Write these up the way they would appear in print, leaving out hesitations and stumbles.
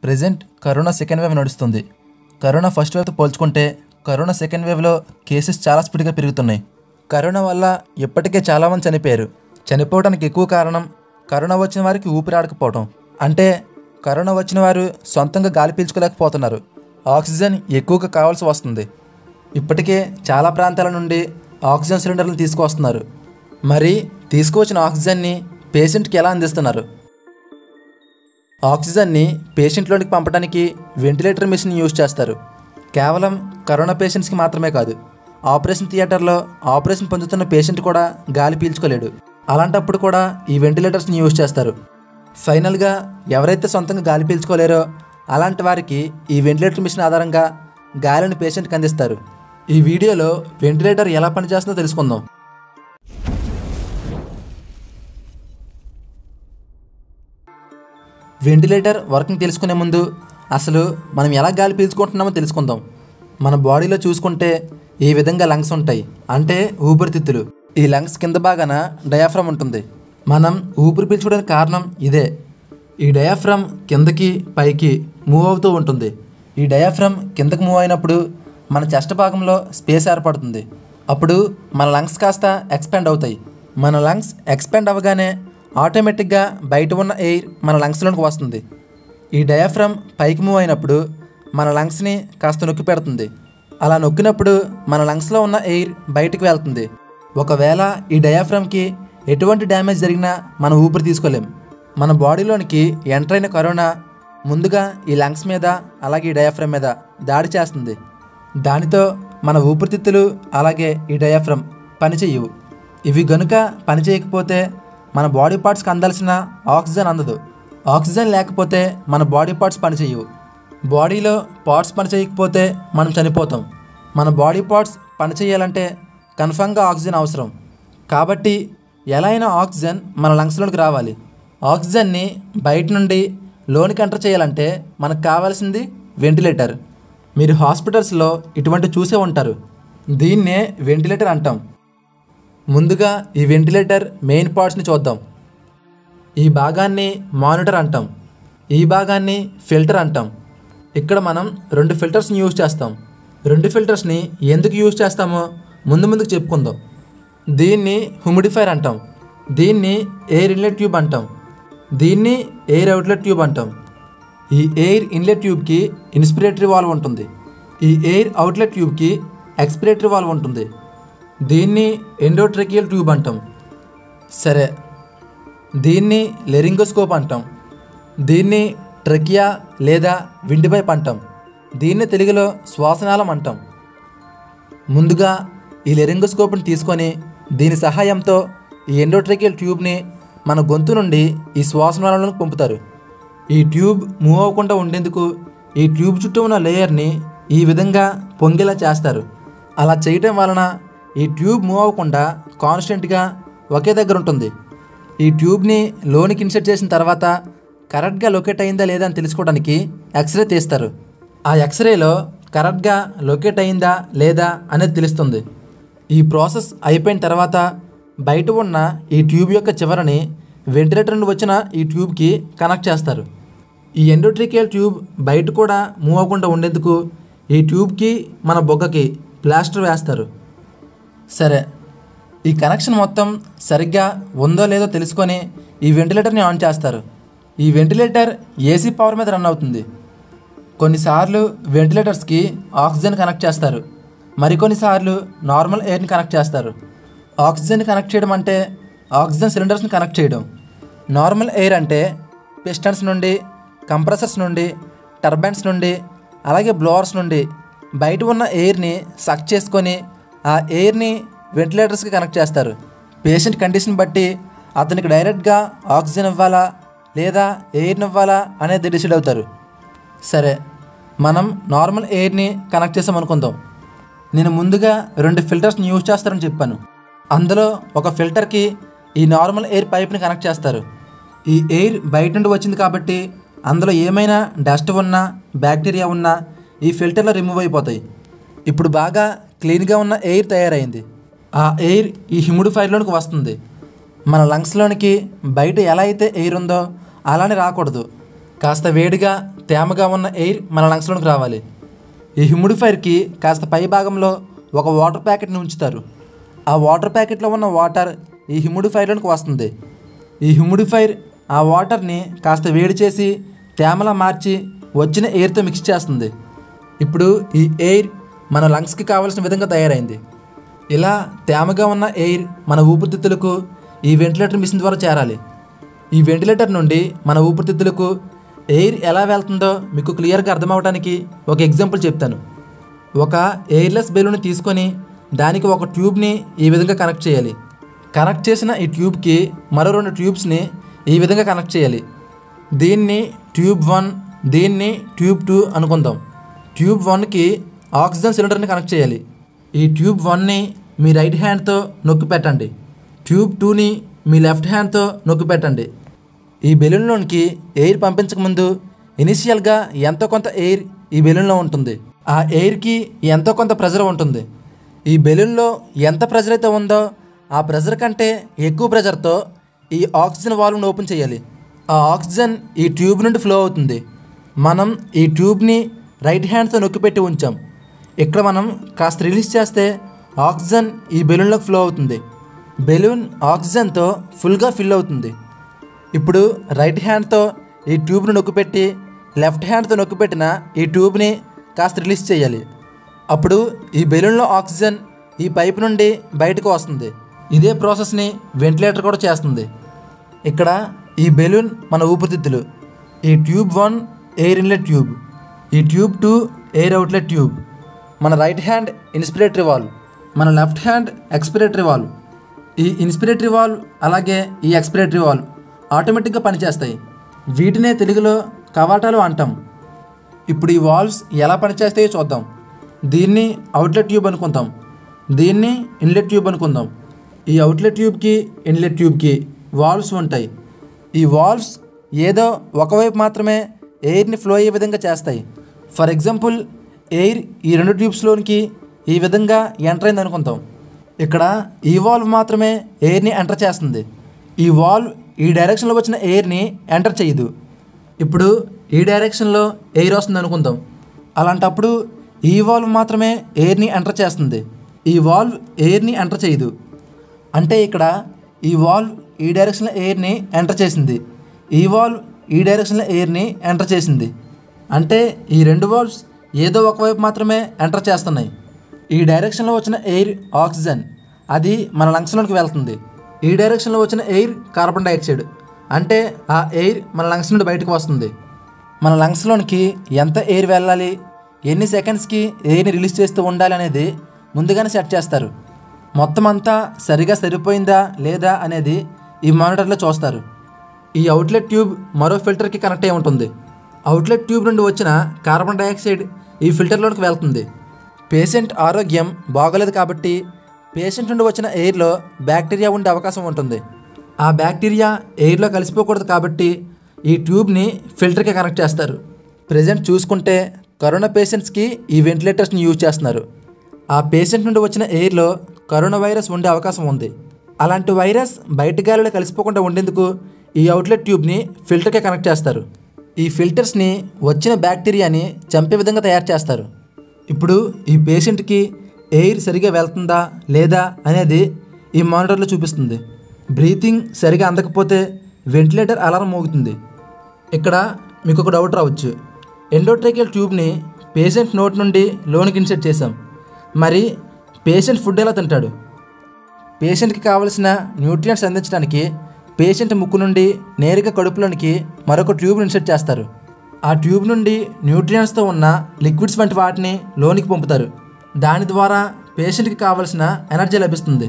Present corona second wave నడుస్తుంది. Corona first వేవ్తో పోల్చుకుంటే కరోనా సెకండ్ వేవ్లో కేసెస్ చాలా స్పీడ్గా పెరుగుతున్నాయి. కరోనా వల్ల ఇప్పటికే చాలామంది చనిపోయారు. చనిపోవడానికి ఎక్కువ కారణం కరోనా వచ్చిన వారికి ఊపిరాడకపోవడం. అంటే కరోనా వచ్చిన వారు సొంతంగా గాలి పీల్చుకోలేకపోతున్నారు. ఆక్సిజన్ ఎక్కువగా కావాల్సి వస్తుంది. ఇప్పటికే చాలా ప్రాంతాల నుండి ఆక్సిజన్ సిలిండర్లను తీసుకువస్తున్నారు. మరి తీసుకువచ్చిన ఆక్సిజన్ని పేషెంట్కి ఎలా అందిస్తున్నారు? ఆక్సిజన్ని పేషెంట్లోనికి పంపడానికి వెంటిలేటర్ మిషన్ యూజ్ చేస్తారు. కేవలం కరోనా పేషెంట్స్కి మాత్రమే కాదు, ఆపరేషన్ థియేటర్లో ఆపరేషన్ పొందుతున్న పేషెంట్ కూడా గాలి పీల్చుకోలేడు. అలాంటప్పుడు కూడా ఈ వెంటిలేటర్స్ని యూజ్ చేస్తారు. ఫైనల్గా ఎవరైతే సొంతంగా గాలి పీల్చుకోలేరో అలాంటి వారికి ఈ వెంటిలేటర్ మిషన్ ఆధారంగా గాలిని పేషెంట్కి అందిస్తారు. ఈ వీడియోలో వెంటిలేటర్ ఎలా పనిచేస్తుందో తెలుసుకుందాం. వెంటిలేటర్ వర్కింగ్ తెలుసుకునే ముందు అసలు మనం ఎలా గాలి పీల్చుకుంటున్నామో తెలుసుకుందాం. మన బాడీలో చూసుకుంటే ఈ విధంగా లంగ్స్ ఉంటాయి, అంటే ఊపిరితిత్తులు. ఈ లంగ్స్ కింద భాగాన డయాఫ్రమ్ ఉంటుంది. మనం ఊపిరి పీల్చుకోవడానికి కారణం ఇదే. ఈ డయాఫ్రమ్ కిందకి పైకి మూవ్ అవుతూ ఉంటుంది. ఈ డయాఫ్రమ్ కిందకి మూవ్ అయినప్పుడు మన చెస్ట్ భాగంలో స్పేస్ ఏర్పడుతుంది. అప్పుడు మన లంగ్స్ కాస్త ఎక్స్పాండ్ అవుతాయి. మన లంగ్స్ ఎక్స్పాండ్ అవ్వగానే ఆటోమేటిక్గా బయట ఉన్న ఎయిర్ మన లంగ్స్లోకి వస్తుంది. ఈ డయాఫ్రమ్ పైకి మూవ్ అయినప్పుడు మన లంగ్స్ని కాస్త నొక్కి పెడుతుంది. అలా నొక్కినప్పుడు మన లంగ్స్లో ఉన్న ఎయిర్ బయటికి వెళ్తుంది. ఒకవేళ ఈ డయాఫ్రమ్కి ఎటువంటి డ్యామేజ్ జరిగినా మనం ఊపిరి తీసుకోలేం. మన బాడీలోనికి ఎంటర్ అయిన కరోనా ముందుగా ఈ లంగ్స్ మీద అలాగే ఈ డయాఫ్రమ్ మీద దాడి చేస్తుంది. దానితో మన ఊపిరితిత్తులు అలాగే ఈ డయాఫ్రమ్ పనిచేయవు. ఇవి గనుక పనిచేయకపోతే మన బాడీ పార్ట్స్కి అందాల్సిన ఆక్సిజన్ అందదు. ఆక్సిజన్ లేకపోతే మన బాడీ పార్ట్స్ పనిచేయవు. బాడీలో పార్ట్స్ పనిచేయకపోతే మనం చనిపోతాం. మన బాడీ పార్ట్స్ పనిచేయాలంటే కన్ఫామ్గా ఆక్సిజన్ అవసరం. కాబట్టి ఎలా అయినా ఆక్సిజన్ మన లంగ్స్లోకి రావాలి. ఆక్సిజన్ని బయట నుండి లోనికి ఎంటర్ చేయాలంటే మనకు కావాల్సింది వెంటిలేటర్. మీరు హాస్పిటల్స్లో ఇటువంటి చూసే ఉంటారు. దీన్నే వెంటిలేటర్ అంటాం. ముందుగా ఈ వెంటిలేటర్ మెయిన్ పార్ట్స్ని చూద్దాం. ఈ భాగాన్ని మానిటర్ అంటాం. ఈ భాగాన్ని ఫిల్టర్ అంటాం. ఇక్కడ మనం 2 ఫిల్టర్స్ని యూజ్ చేస్తాం. 2 ఫిల్టర్స్ని ఎందుకు యూజ్ చేస్తామో ముందుకు చెప్పుకుందాం. దీన్ని హ్యూమిడిఫైర్ అంటాం. దీన్ని ఎయిర్ ఇన్లెట్ ట్యూబ్ అంటాం. దీన్ని ఎయిర్ అవుట్లెట్ ట్యూబ్ అంటాం. ఈ ఎయిర్ ఇన్లెట్ ట్యూబ్కి ఇన్స్పిరేటరీ వాల్వ్ ఉంటుంది. ఈ ఎయిర్ అవుట్లెట్ ట్యూబ్కి ఎక్స్పిరేటరీ వాల్వ్ ఉంటుంది. దీన్ని ఎండోట్రకియల్ ట్యూబ్ అంటాం. సరే, దీన్ని లెరింగోస్కోప్ అంటాం. దీన్ని ట్రకియా లేదా విండ్ పైప్ అంటాం. దీన్ని తెలుగులో శ్వాసనాళం అంటాం. ముందుగా ఈ లెరింగోస్కోప్ని తీసుకొని దీని సహాయంతో ఈ ఎండోట్రకియల్ ట్యూబ్ని మన గొంతు నుండి ఈ శ్వాసనాళంలోకి పంపుతారు. ఈ ట్యూబ్ మూవ్ అవ్వకుండా ఉండేందుకు ఈ ట్యూబ్ చుట్టూ ఉన్న లేయర్ని ఈ విధంగా పొంగేలా చేస్తారు. అలా చేయటం వలన ఈ ట్యూబ్ మూవ్ అవ్వకుండా కాన్స్టెంట్గా ఒకే దగ్గర ఉంటుంది. ఈ ట్యూబ్ని లోనికి ఇన్సర్ట్ చేసిన తర్వాత కరెక్ట్గా లొకేట్ అయిందా లేదా అని తెలుసుకోవడానికి ఎక్స్రే తీస్తారు. ఆ ఎక్స్రేలో కరెక్ట్గా లొకేట్ అయిందా లేదా అనేది తెలుస్తుంది. ఈ ప్రాసెస్ అయిపోయిన తర్వాత బయట ఉన్న ఈ ట్యూబ్ యొక్క చివరని వెంటిలేటర్ నుండి వచ్చిన ఈ ట్యూబ్కి కనెక్ట్ చేస్తారు. ఈ ఎండోట్రికియల్ ట్యూబ్ బయట కూడా మూవ్ అవ్వకుండా ఉండేందుకు ఈ ట్యూబ్కి మన బొగ్గకి ప్లాస్టర్ వేస్తారు. సరే, ఈ కనెక్షన్ మొత్తం సరిగ్గా ఉందో లేదో తెలుసుకొని ఈ వెంటిలేటర్ని ఆన్ చేస్తారు. ఈ వెంటిలేటర్ ఏసీ పవర్ మీద రన్ అవుతుంది. కొన్నిసార్లు వెంటిలేటర్స్కి ఆక్సిజన్ కనెక్ట్ చేస్తారు. మరికొన్నిసార్లు నార్మల్ ఎయిర్ని కనెక్ట్ చేస్తారు. ఆక్సిజన్ కనెక్ట్ చేయడం అంటే ఆక్సిజన్ సిలిండర్స్ని కనెక్ట్ చేయడం. నార్మల్ ఎయిర్ అంటే పిస్టన్స్ నుండి, కంప్రెసర్స్ నుండి, టర్బైన్స్ నుండి అలాగే బ్లోవర్స్ నుండి బయట ఉన్న ఎయిర్ని సక్ చేసుకొని ఆ ఎయిర్ని వెంటిలేటర్స్కి కనెక్ట్ చేస్తారు. పేషెంట్ కండిషన్ బట్టి అతనికి డైరెక్ట్గా ఆక్సిజన్ ఇవ్వాలా లేదా ఎయిర్ని ఇవ్వాలా అనేది డిసైడ్ అవుతారు. సరే, మనం నార్మల్ ఎయిర్ని కనెక్ట్ చేసామనుకుందాం. నేను ముందుగా 2 ఫిల్టర్స్ని యూజ్ చేస్తారని చెప్పాను. అందులో ఒక ఫిల్టర్కి ఈ నార్మల్ ఎయిర్ పైప్ని కనెక్ట్ చేస్తారు. ఈ ఎయిర్ బయట నుండి వచ్చింది కాబట్టి అందులో ఏమైనా డస్ట్ ఉన్నా బ్యాక్టీరియా ఉన్నా ఈ ఫిల్టర్లో రిమూవ్ అయిపోతాయి. ఇప్పుడు బాగా క్లీన్గా ఉన్న ఎయిర్ తయారైంది. ఆ ఎయిర్ ఈ హ్యూమిడిఫైర్లోనికి వస్తుంది. మన లంగ్స్లోనికి బయట ఎలా అయితే ఎయిర్ ఉందో అలానే రాకూడదు. కాస్త వేడిగా తేమగా ఉన్న ఎయిర్ మన లంగ్స్లోకి రావాలి. ఈ హ్యూమిడిఫైర్కి కాస్త పై భాగంలో ఒక వాటర్ ప్యాకెట్ని ఉంచుతారు. ఆ వాటర్ ప్యాకెట్లో ఉన్న వాటర్ ఈ హ్యూమిడిఫైర్లోకి వస్తుంది. ఈ హ్యూమిడిఫైర్ ఆ వాటర్ని కాస్త వేడి చేసి తేమలా మార్చి వచ్చిన ఎయిర్తో మిక్స్ చేస్తుంది. ఇప్పుడు ఈ ఎయిర్ మన లంగ్స్కి కావాల్సిన విధంగా తయారైంది. ఇలా తేమగా ఉన్న ఎయిర్ మన ఊపిరితిత్తులకు ఈ వెంటిలేటర్ మిషన్ ద్వారా చేరాలి. ఈ వెంటిలేటర్ నుండి మన ఊపిరితిత్తులకు ఎయిర్ ఎలా వెళ్తుందో మీకు క్లియర్గా అర్థమవడానికి ఒక ఎగ్జాంపుల్ చెప్తాను. ఒక ఎయిర్లెస్ బెలూన్ తీసుకొని దానికి ఒక ట్యూబ్ని ఈ విధంగా కనెక్ట్ చేయాలి. కనెక్ట్ చేసిన ఈ ట్యూబ్కి మరో 2 ట్యూబ్స్ని ఈ విధంగా కనెక్ట్ చేయాలి. దీన్ని ట్యూబ్ 1, దీన్ని ట్యూబ్ 2 అనుకుందాం. ట్యూబ్ 1కి ఆక్సిజన్ సిలిండర్ని కనెక్ట్ చేయాలి. ఈ ట్యూబ్ 1ని మీ రైట్ హ్యాండ్తో నొక్కి పెట్టండి. ట్యూబ్ 2ని మీ లెఫ్ట్ హ్యాండ్తో నొక్కి పెట్టండి. ఈ బెలూన్లోనికి ఎయిర్ పంపించకముందు ఇనిషియల్గా ఎంతో కొంత ఎయిర్ ఈ బెలూన్లో ఉంటుంది. ఆ ఎయిర్కి ఎంతో కొంత ప్రెజర్ ఉంటుంది. ఈ బెలూన్లో ఎంత ప్రెజర్ అయితే ఉందో ఆ ప్రెజర్ కంటే ఎక్కువ ప్రెజర్తో ఈ ఆక్సిజన్ వాల్వ్ని ఓపెన్ చేయాలి. ఆ ఆక్సిజన్ ఈ ట్యూబ్ నుండి ఫ్లో అవుతుంది. మనం ఈ ట్యూబ్ని రైట్ హ్యాండ్తో నొక్కిపెట్టి ఉంచాం. ఇక్కడ మనం కాస్త రిలీజ్ చేస్తే ఆక్సిజన్ ఈ బెలూన్లోకి ఫ్లో అవుతుంది. బెలూన్ ఆక్సిజన్తో ఫుల్గా ఫిల్ అవుతుంది. ఇప్పుడు రైట్ హ్యాండ్తో ఈ ట్యూబ్ని నొక్కిపెట్టి లెఫ్ట్ హ్యాండ్తో నొక్కిపెట్టిన ఈ ట్యూబ్ని కాస్త రిలీజ్ చేయాలి. అప్పుడు ఈ బెలూన్లో ఆక్సిజన్ ఈ పైపు నుండి బయటకు వస్తుంది. ఇదే ప్రాసెస్ని వెంటిలేటర్ కూడా చేస్తుంది. ఇక్కడ ఈ బెలూన్ మన ఊపిరితిత్తులు, ఈ ట్యూబ్ 1 ఎయిర్ ఇన్లెట్ ట్యూబ్, ఈ ట్యూబ్ 2 ఎయిర్ అవుట్లెట్ ట్యూబ్, మన రైట్ హ్యాండ్ ఇన్స్పిరేటరీ వాల్వ్, మన లెఫ్ట్ హ్యాండ్ ఎక్స్పిరేటరీ వాల్వ్. ఈ ఇన్స్పిరేటరీ వాల్వ్ అలాగే ఈ ఎక్స్పిరేటరీ వాల్వ్ ఆటోమేటిక్గా పనిచేస్తాయి. వీటినే తెలుగులో కవాటాలు అంటాం. ఇప్పుడు ఈ వాల్వ్స్ ఎలా పనిచేస్తాయో చూద్దాం. దీన్ని అవుట్లెట్ ట్యూబ్ అనుకుందాం, దీన్ని ఇన్లెట్ ట్యూబ్ అనుకుందాం. ఈ అవుట్లెట్ ట్యూబ్కి ఇన్లెట్ ట్యూబ్కి వాల్వ్స్ ఉంటాయి. ఈ వాల్వ్స్ ఏదో ఒకవైపు మాత్రమే ఎయిర్ని ఫ్లో అయ్యే విధంగా చేస్తాయి. ఫర్ ఎగ్జాంపుల్ ఎయిర్ ఈ 2 ట్యూబ్స్లోనికి ఈ విధంగా ఎంటర్ అయింది అనుకుందాం. ఇక్కడ ఈ వాల్వ్ మాత్రమే ఎయిర్ని ఎంటర్ చేస్తుంది. ఈ వాల్వ్ ఈ డైరెక్షన్లో వచ్చిన ఎయిర్ని ఎంటర్ చేయదు. ఇప్పుడు ఈ డైరెక్షన్లో ఎయిర్ వస్తుంది అనుకుందాం. అలాంటప్పుడు ఈ వాల్వ్ మాత్రమే ఎయిర్ని ఎంటర్ చేస్తుంది. ఈ వాల్వ్ ఎయిర్ని ఎంటర్ చేయదు. అంటే ఇక్కడ ఈ వాల్వ్ ఈ డైరెక్షన్లో ఎయిర్ని ఎంటర్ చేసింది, ఈ వాల్వ్ ఈ డైరెక్షన్లో ఎయిర్ని ఎంటర్ చేసింది. అంటే ఈ 2 వాల్వ్స్ ఏదో ఒకవైపు మాత్రమే ఎంటర్ చేస్తున్నాయి. ఈ డైరెక్షన్లో వచ్చిన ఎయిర్ ఆక్సిజన్, అది మన లంగ్స్లోకి వెళ్తుంది. ఈ డైరెక్షన్లో వచ్చిన ఎయిర్ కార్బన్ డైఆక్సైడ్, అంటే ఆ ఎయిర్ మన లంగ్స్ నుండి బయటకు వస్తుంది. మన లంగ్స్లోనికి ఎంత ఎయిర్ వెళ్ళాలి, ఎన్ని సెకండ్స్కి ఎయిర్ని రిలీజ్ చేస్తూ ఉండాలి అనేది ముందుగానే సెట్ చేస్తారు. మొత్తం అంతా సరిగా సరిపోయిందా లేదా అనేది ఈ మానిటర్లో చూస్తారు. ఈ అవుట్లెట్ ట్యూబ్ మరో ఫిల్టర్కి కనెక్ట్ అయి ఉంటుంది. అవుట్లెట్ ట్యూబ్ నుండి వచ్చిన కార్బన్ డైఆక్సైడ్ ఈ ఫిల్టర్లోకి వెళ్తుంది. పేషెంట్ ఆరోగ్యం బాగోలేదు కాబట్టి పేషెంట్ నుండి వచ్చిన ఎయిర్లో బ్యాక్టీరియా ఉండే అవకాశం ఉంటుంది. ఆ బ్యాక్టీరియా ఎయిర్లో కలిసిపోకూడదు కాబట్టి ఈ ట్యూబ్ని ఫిల్టర్కి కనెక్ట్ చేస్తారు. ప్రజెంట్ చూసుకుంటే కరోనా పేషెంట్స్కి ఈ వెంటిలేటర్స్ని యూజ్ చేస్తున్నారు. ఆ పేషెంట్ నుండి వచ్చిన ఎయిర్లో కరోనా వైరస్ ఉండే అవకాశం ఉంది. అలాంటి వైరస్ బయట గాలిలో కలిసిపోకుండా ఉండేందుకు ఈ అవుట్లెట్ ట్యూబ్ని ఫిల్టర్కి కనెక్ట్ చేస్తారు. ఈ ఫిల్టర్స్ని వచ్చిన బ్యాక్టీరియాని చంపే విధంగా తయారు చేస్తారు. ఇప్పుడు ఈ పేషెంట్కి ఎయిర్ సరిగా వెళ్తుందా లేదా అనేది ఈ మానిటర్లో చూపిస్తుంది. బ్రీతింగ్ సరిగా అందకపోతే వెంటిలేటర్ అలారం మోగుతుంది. ఇక్కడ మీకు ఒక డౌట్ రావచ్చు, ఎండోట్రాకియల్ ట్యూబ్ని పేషెంట్ నోట్ నుండి లోనికి ఇన్సెర్ట్ చేశాం, మరి పేషెంట్ ఫుడ్ ఎలా తింటాడు? పేషెంట్కి కావలసిన న్యూట్రియంట్స్ అందించడానికి పేషెంట్ ముక్కు నుండి నేరుగా కడుపులోనికి మరొక ట్యూబ్ని ఇన్సెర్ట్ చేస్తారు. ఆ ట్యూబ్ నుండి న్యూట్రియంట్స్తో ఉన్న లిక్విడ్స్ వంటి వాటిని లోనికి పంపుతారు. దాని ద్వారా పేషెంట్కి కావలసిన ఎనర్జీ లభిస్తుంది.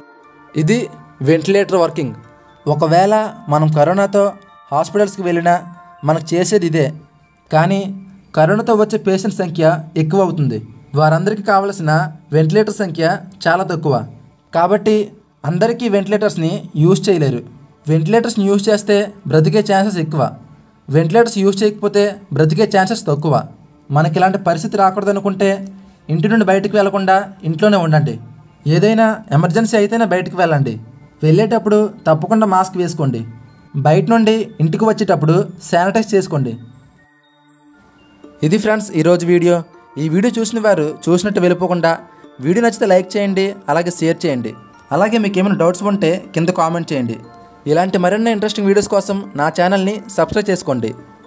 ఇది వెంటిలేటర్ వర్కింగ్. ఒకవేళ మనం కరోనాతో హాస్పిటల్స్కి వెళ్ళినా మనకు చేసేది ఇదే. కానీ కరోనాతో వచ్చే పేషెంట్ సంఖ్య ఎక్కువ అవుతుంది. వారందరికీ కావలసిన వెంటిలేటర్ సంఖ్య చాలా తక్కువ. కాబట్టి అందరికీ వెంటిలేటర్స్ని యూజ్ చేయలేరు. వెంటిలేటర్స్ని యూజ్ చేస్తే బ్రతికే ఛాన్సెస్ ఎక్కువ, వెంటిలేటర్స్ యూజ్ చేయకపోతే బ్రతికే ఛాన్సెస్ తక్కువ. మనకి ఇలాంటి పరిస్థితి రాకూడదనుకుంటే ఇంటి నుండి బయటకు వెళ్లకుండా ఇంట్లోనే ఉండండి. ఏదైనా ఎమర్జెన్సీ అయితేనే బయటకు వెళ్ళండి. వెళ్ళేటప్పుడు తప్పకుండా మాస్క్ వేసుకోండి. బయట నుండి ఇంటికి వచ్చేటప్పుడు శానిటైజ్ చేసుకోండి. ఇది ఫ్రెండ్స్ ఈరోజు వీడియో. ఈ వీడియో చూసిన వారు చూసినట్టు వెళ్ళిపోకుండా వీడియో నచ్చితే లైక్ చేయండి, అలాగే షేర్ చేయండి. అలాగే మీకు ఏమైనా డౌట్స్ ఉంటే కింద కామెంట్ చేయండి. ఇలాంటి మరిన్ని ఇంట్రెస్టింగ్ వీడియోస్ కోసం నా ఛానల్ని సబ్స్క్రైబ్ చేసుకోండి.